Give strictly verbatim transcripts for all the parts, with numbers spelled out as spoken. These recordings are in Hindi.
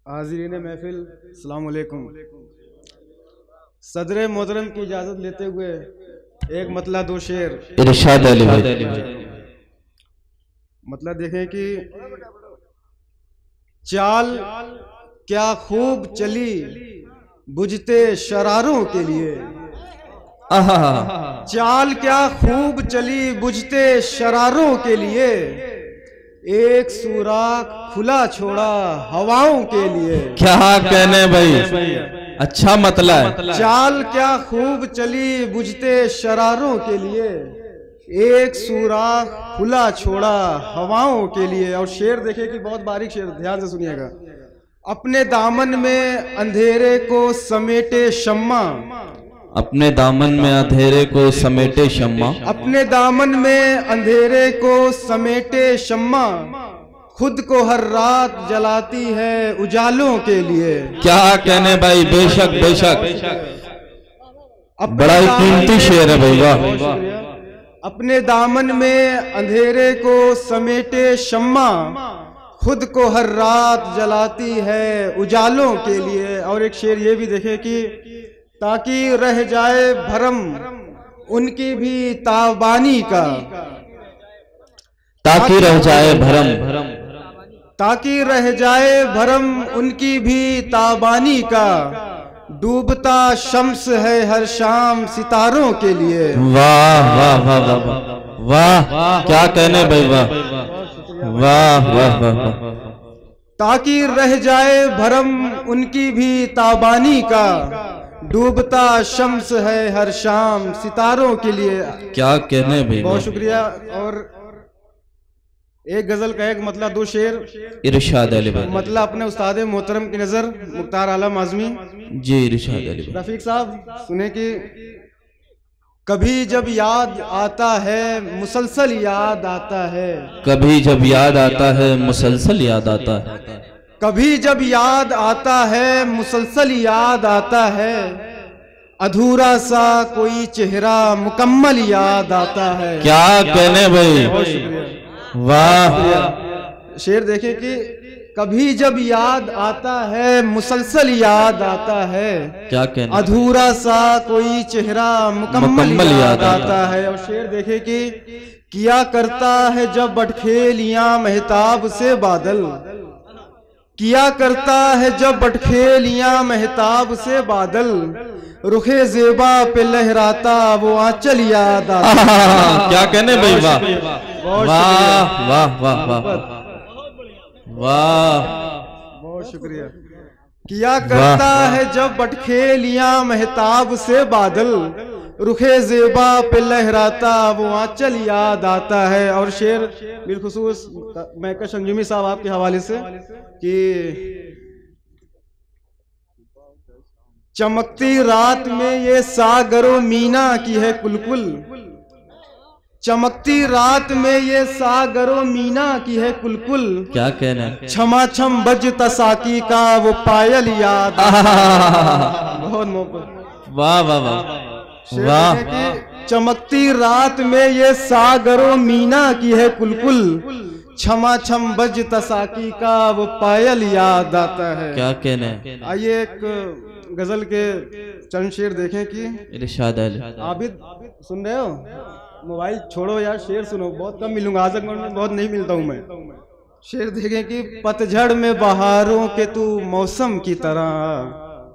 हाज़रीन महफिल, अस्सलाम वालेकुम। सदर मोहतरम की इजाज़त लेते हुए एक मतला दो शेर इरशाद अली भाई। मतलब देखें कि चाल क्या खूब चली बुझते शरारों के लिए, चाल क्या खूब चली बुझते शरारों के लिए, एक सुराख खुला छोड़ा हवाओं के लिए। क्या कहने भाई, अच्छा मतलब। चाल क्या खूब चली बुझते शरारों के लिए, एक सुराख खुला छोड़ा हवाओं के लिए। और शेर देखे कि बहुत बारीक शेर, ध्यान से सुनिएगा। अपने दामन में अंधेरे को समेटे शम्मा, अपने दामन में अंधेरे को समेटे शम्मा, अपने दामन में अंधेरे को समेटे शम्मा, खुद को हर रात जलाती है उजालों के लिए। क्या कहने भाई, बेशक बेशक, बड़ा ही कीमती शेर है भाई, वाह। अपने दामन में अंधेरे को समेटे शम्मा, खुद को हर रात जलाती है उजालों के लिए। और एक शेर ये भी देखे कि ताकि रह जाए भरम उनकी भी ताबानी का, ताकि रह जाए भरम, ताकि रह जाए भरम उनकी भी ताबानी का, डूबता शम्स है हर शाम सितारों के लिए। वाह वाह वाह वाह वाह, क्या कहने भाई, वाह वाह वाह वाह। ताकि रह जाए भरम उनकी भी ताबानी का, डूबता शम्स है हर शाम सितारों के लिए। क्या कहने भाई, बहुत शुक्रिया। और एक गजल का एक मतलब दो शेर इरशाद अली भाई। मतलब अपने उस्ताद मोहतरम की नजर मुख्तार आलम आजमी जी इरशाद अली भाई। रफीक साहब सुने कि कभी जब याद आता है मुसलसल याद आता है, कभी जब याद आता है मुसलसल याद आता है, कभी जब याद आता है मुसलसल याद आता है, अधूरा सा कोई चेहरा मुकम्मल याद आता है। क्या कहने भाई, वाह। शेर देखें कि कभी जब याद आता है मुसलसल याद आता है, क्या कहने, अधूरा सा कोई चेहरा मुकम्मल याद आता है। और शेर देखे कि किया करता है जब बटखेलियां महताब से बादल, किया करता है जब बटखेलियां महताब से बादल, रुखे जेबा पे लहराता वो आंचल याद आता। क्या कहने भाई, वाह वाह वाह वाह वाह वाह, बहुत शुक्रिया। किया करता है जब बटखेलियां महताब से बादल, रुखे जेबा पे लहराता वो आंचल याद आता है। और शेर बिलखुसूस महकश अंजुमी साहब आपके हवाले से कि चमकती रात में ये सागरो मीना की है कुलकुल, चमकती रात में ये सागरो मीना की है कुलकुल, क्या कहना, क्षमा छम बज तसाकी का वो पायल याद। बहुत मोहब्बत, वाह वाह वाह वाह। चमकती रात में ये सागरो मीना की है कुलकुल, क्षमा छम बज तसाकी का वो पायल याद आता है। क्या कहना। आइए एक गजल के चंद शेर देखें कि इरशाद अली। आबिद सुन रहे हो, मोबाइल छोड़ो यार, शेर सुनो, बहुत कम मिलूंगा, आजमगढ़ में बहुत नहीं मिलता हूं मैं। शेर देखें कि पतझड़ में बहारों के तू मौसम की तरह,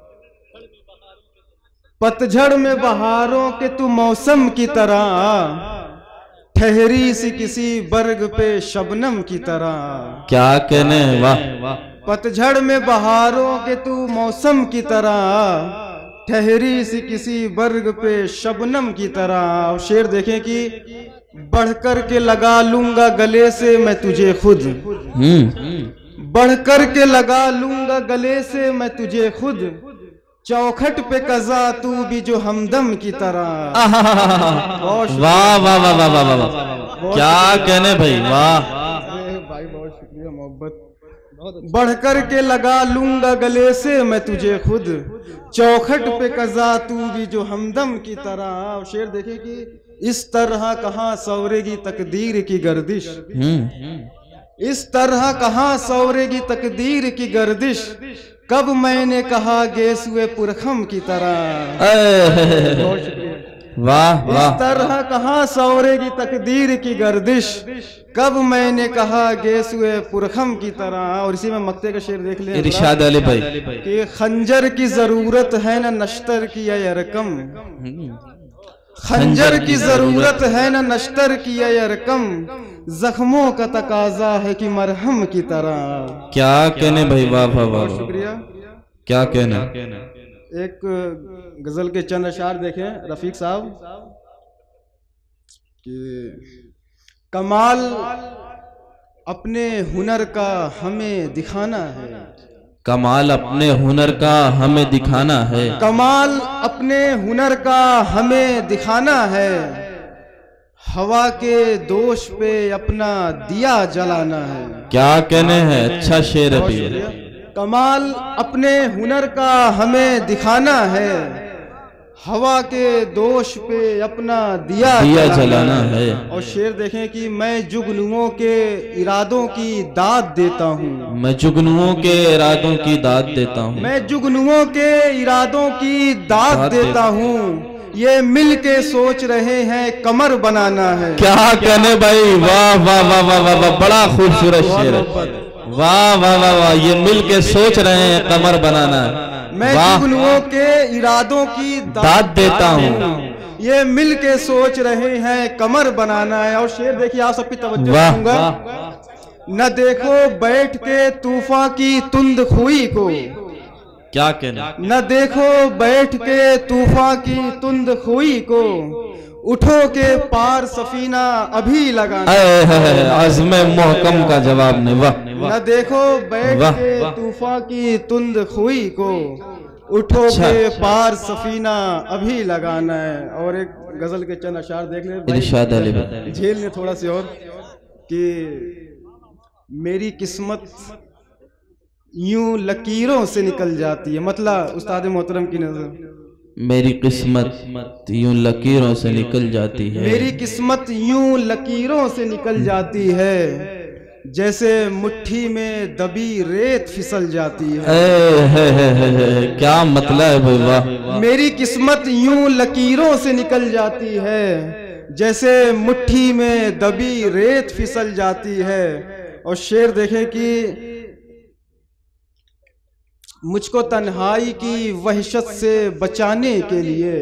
पतझड़ में बहारों के तू मौसम की तरह, ठहरी सी किसी बर्ग पे शबनम की तरह। क्या कहने, वाह। पतझड़ में बहारों के तू मौसम की तरह, ठहरी सी किसी बर्ग पे शबनम की तरह। और शेर देखें कि बढ़कर के लगा लूंगा गले से मैं तुझे खुद, बढ़कर के लगा लूंगा गले से मैं तुझे खुद, चौखट पे कजा तू भी जो हमदम की तरह। वाह वाह वाह वाह वाह वाह, क्या कहने भाई, वाह भाई, बहुत शुक्रिया मोहब्बत। बढ़कर के लगा लूंगा गले से मैं तुझे खुद, चौखट पे कजा तू भी जो हमदम की तरह। शेर देखे कि इस तरह कहाँ सौरेगी तकदीर की गर्दिश, इस तरह कहाँ सौरेगी तकदीर की गर्दिश, कब मैंने कहा गेसुए पुरखम की तरह। बहुत शुक्रिया। वाह वाह। इस तरह कहाँ सौरेगी तकदीर की गर्दिश, कब मैंने कहा गेसुए पुरखम की तरह। और इसी में मक्ते का शेर देख ले इरशाद अली भाई कि खंजर की जरूरत है न नश्तर की ये रकम, खंजर की जरूरत है न नश्तर की ये रकम, जख्मों का तकाजा है कि मरहम की तरह। क्या कहने भाई, वाह वाह वाह। शुक्रिया। क्या कहना। एक गजल के चंद अशार देखें रफीक साहब कि कमाल अपने हुनर का हमें दिखाना है, कमाल अपने हुनर का हमें दिखाना है, कमाल अपने हुनर का हमें दिखाना है, हवा के दोष पे अपना दिया जलाना है। क्या कहने हैं, अच्छा शेर है भैया। कमाल अपने हुनर का हमें दिखाना है, हवा के दोष पे अपना दिया, दिया जलाना है। और शेर देखें कि मैं जुगनुओं के इरादों की दाद देता हूँ, मैं जुगनुओं के इरादों की दाद देता हूँ, मैं जुगनुओं के इरादों की दाद देता हूँ, ये मिल के सोच रहे हैं कमर बनाना है। क्या कहने भाई, वाह वाह वाह वाह वाह वाह, बड़ा खूबसूरत शेर है। वाह वाह वाह वाह, ये मिल के सोच रहे हैं कमर बनाना है। मैं जुगनुओं के इरादों की दाद देता हूँ, ये मिल के सोच रहे हैं कमर बनाना है। और शेर देखिए आप सबकी तवज्जो दूंगा। न देखो बैठ के तूफान की तुंद खुई को, क्या कहना। न देखो बैठ के तूफान की तुंद खुई को, उठो के पार सफीना अभी लगाना। अज़्मे मोहकम का जवाब नहीं। वाह। न देखो बैठ के तूफान की तुंद खुई को, उठो अच्छा। के पार सफीना अभी लगाना है। और एक गजल के चंद अशार देख ले इरशाद अली भाई। झेल ने थोड़ा सी और कि मेरी किस्मत यूं लकीरों से निकल जाती है, मतलब उस्ताद मोहतरम की नजर मेरी किस्मत यूं लकीरों से निकल जाती है, मेरी किस्मत यूं लकीरों से निकल जाती है, जैसे मुट्ठी में दबी रेत फिसल जाती है। ए, है, है, है, है, क्या मतलब है भाई, वाह। मेरी किस्मत यूं लकीरों से निकल जाती है, जैसे मुट्ठी में दबी रेत फिसल जाती है। और शेर देखें कि मुझको तन्हाई की वहशत से बचाने के लिए,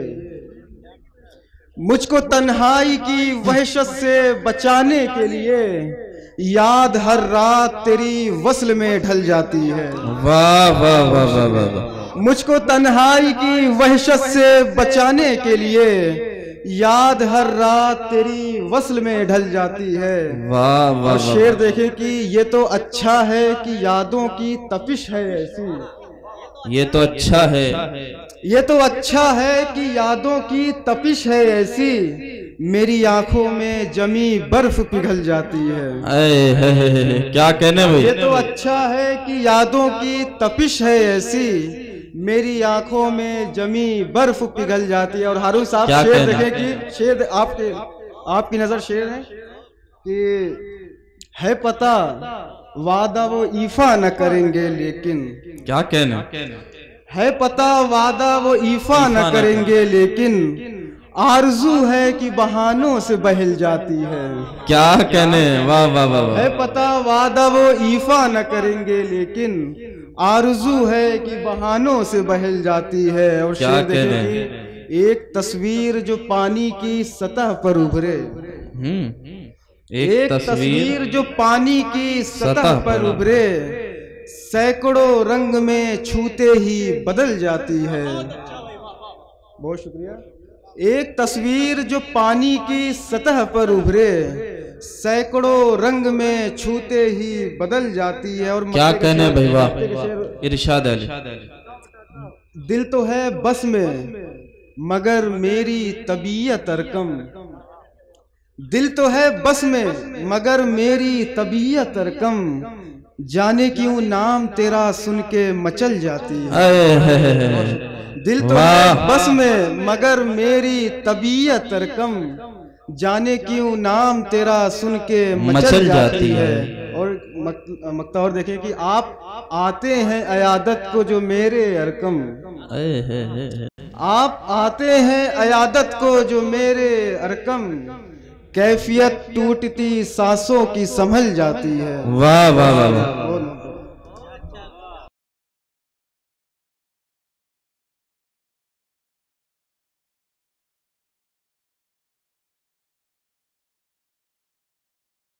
मुझको तन्हाई की वहशत से बचाने के लिए, याद हर रात तेरी वस्ल में ढल जाती है। वाह वाह वाह वाह वाह। मुझको तन्हाई की वहशत से बचाने के लिए, याद हर रात तेरी वस्ल में ढल जाती है। वाह वाह। और शेर देखें कि ये तो अच्छा है कि यादों की तपिश है ऐसी, ये तो अच्छा है, ये तो अच्छा है कि यादों की तपिश है ऐसी, मेरी आंखों में जमी बर्फ पिघल जाती है। ए, है, है, है, क्या कहने भाई। ये तो अच्छा है कि यादों की तपिश है ऐसी, मेरी आंखों में जमी बर्फ पिघल जाती है। और हारून साहब शेर देखें कि शेर आपके आपकी नजर शेर है कि है पता वादा वो ईफा न करेंगे, लेकिन क्या कहना है पता वादा वो ईफा न करेंगे, लेकिन आरजू है कि बहानों से बहल जाती है। क्या कहने, वाह वाह वाह। है पता वादा वो ईफा न करेंगे, लेकिन आरजू है कि बहानों से बहल जाती है। और शेर देखें कि एक तस्वीर जो पानी की सतह पर उभरे, एक, एक तस्वीर जो पानी की सतह पर उभरे, सैकड़ों रंग में छूते ही बदल जाती है। बहुत शुक्रिया। एक तस्वीर जो पानी की सतह पर उभरे, सैकड़ों रंग में छूते ही बदल जाती है। और क्या कहने भाई, वाह। इरशाद अली। दिल तो है बस में मगर मेरी तबीयत रकम, दिल तो है बस में मगर मेरी तबीयत रकम, जाने क्यों नाम तेरा सुन के मचल जाती है। दिल तो है बस में मगर मेरी तबीयत रकम, जाने क्यों नाम तेरा सुन के मचल जाती है। और एक मक- मक्ता और देखें कि आप आते हैं अयादत को जो मेरे अरकम, ए, हे, हे, हे। आप आते हैं अयादत को जो मेरे अरकम, कैफियत टूटती सांसों की संभल जाती है। वाह वाह वाह वाह।